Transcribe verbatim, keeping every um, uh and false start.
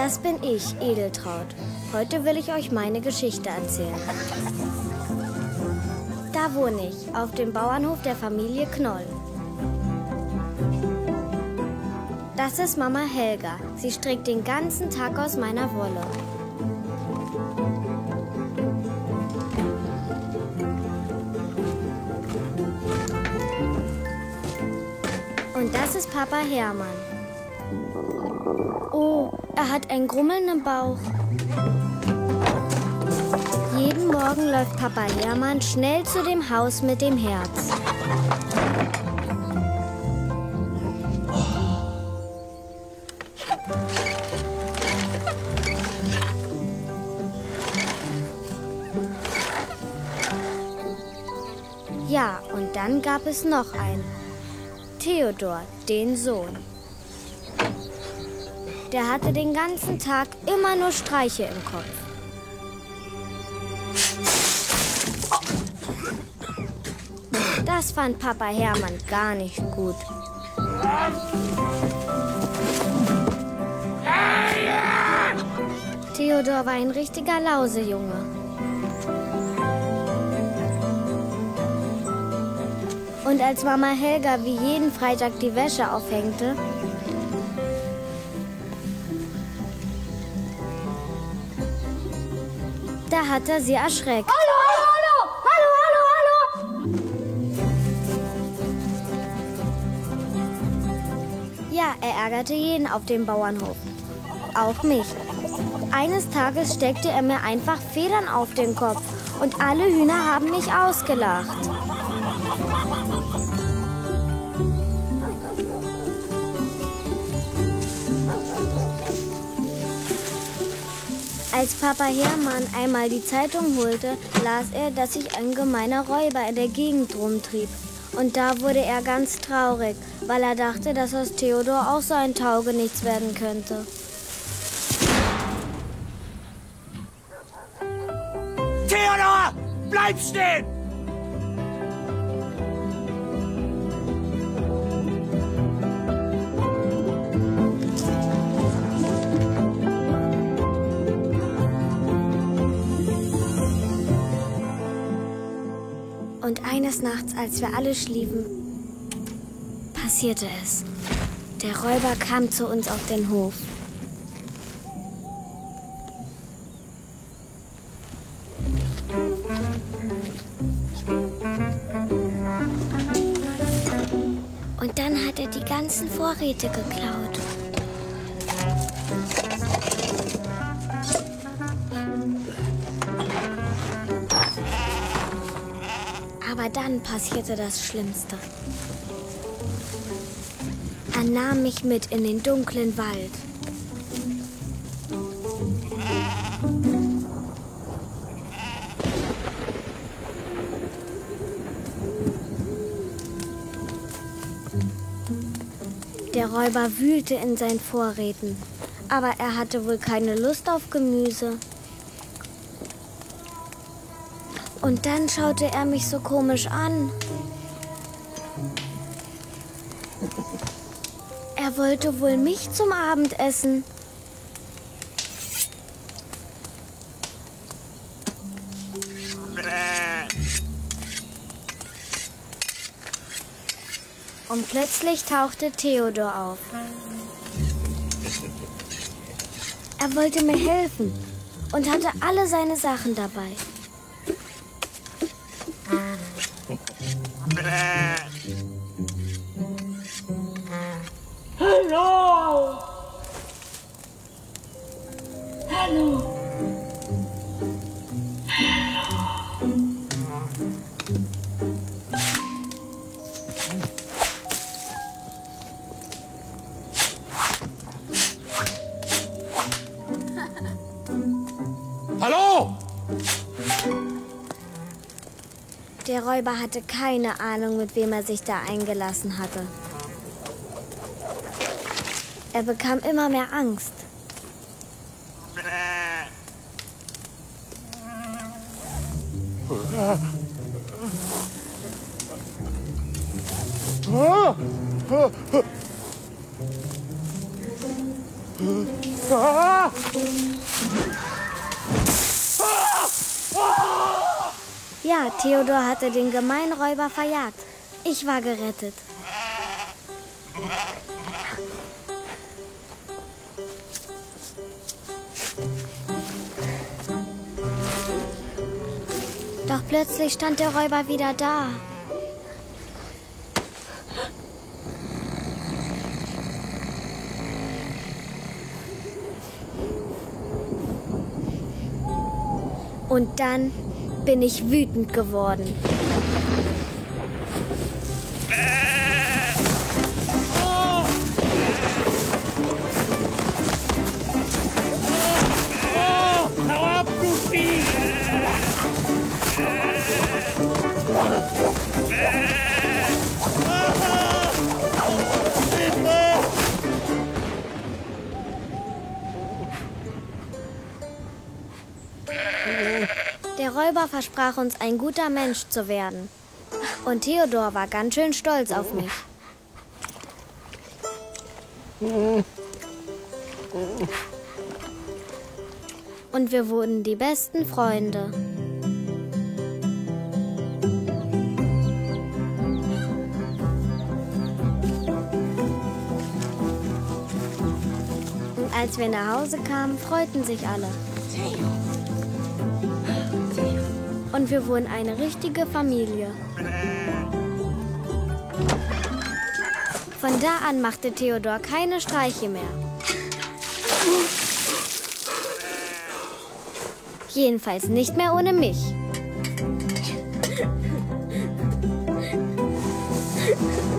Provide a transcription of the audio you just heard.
Das bin ich, Edeltraud. Heute will ich euch meine Geschichte erzählen. Da wohne ich, auf dem Bauernhof der Familie Knoll. Das ist Mama Helga. Sie strickt den ganzen Tag aus meiner Wolle. Und das ist Papa Hermann. Oh, er hat einen grummelnden Bauch. Jeden Morgen läuft Papa Hermann schnell zu dem Haus mit dem Herz. Ja, und dann gab es noch einen. Theodor, den Sohn. Der hatte den ganzen Tag immer nur Streiche im Kopf. Das fand Papa Hermann gar nicht gut. Theodor war ein richtiger Lausejunge. Und als Mama Helga wie jeden Freitag die Wäsche aufhängte, da hat er sie erschreckt. Hallo, hallo, hallo, hallo, hallo, hallo. Ja, er ärgerte jeden auf dem Bauernhof. Auch mich. Eines Tages steckte er mir einfach Federn auf den Kopf und alle Hühner haben mich ausgelacht. Als Papa Hermann einmal die Zeitung holte, las er, dass sich ein gemeiner Räuber in der Gegend rumtrieb. Und da wurde er ganz traurig, weil er dachte, dass aus Theodor auch so ein Taugenichts werden könnte. Theodor, bleib stehen! Und eines Nachts, als wir alle schliefen, passierte es. Der Räuber kam zu uns auf den Hof. Und dann hat er die ganzen Vorräte geklaut. Aber dann passierte das Schlimmste. Er nahm mich mit in den dunklen Wald. Der Räuber wühlte in seinen Vorräten, aber er hatte wohl keine Lust auf Gemüse. Und dann schaute er mich so komisch an. Er wollte wohl mich zum Abendessen. Und plötzlich tauchte Theodor auf. Er wollte mir helfen und hatte alle seine Sachen dabei. Hallo! Hallo! Hallo! Der Räuber hatte keine Ahnung, mit wem er sich da eingelassen hatte. Er bekam immer mehr Angst. Ah! Ja, Theodor hatte den gemeinen Räuber verjagt. Ich war gerettet. Doch plötzlich stand der Räuber wieder da. Und dann bin ich wütend geworden. Hau ab, du Vieh! Der Räuber versprach uns, ein guter Mensch zu werden. Und Theodor war ganz schön stolz auf mich. Und wir wurden die besten Freunde. Und als wir nach Hause kamen, freuten sich alle. Und wir wurden eine richtige Familie. Von da an machte Theodor keine Streiche mehr. Jedenfalls nicht mehr ohne mich.